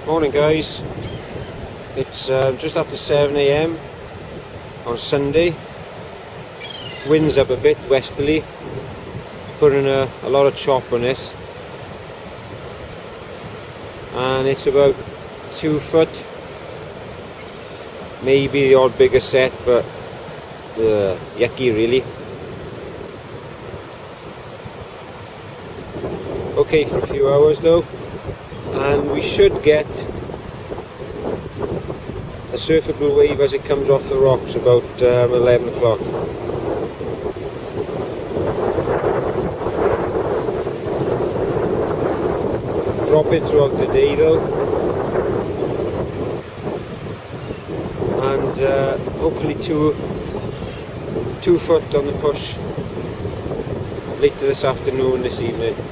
Morning guys, it's just after 7 AM on Sunday. Wind's up a bit westerly, putting a lot of chop on this, and it's about 2 foot, maybe the odd bigger set, but yucky really. Okay for a few hours though, and we should get a surfable wave as it comes off the rocks about 11 o'clock. Dropping throughout the day though, and hopefully two foot on the push later this afternoon, this evening.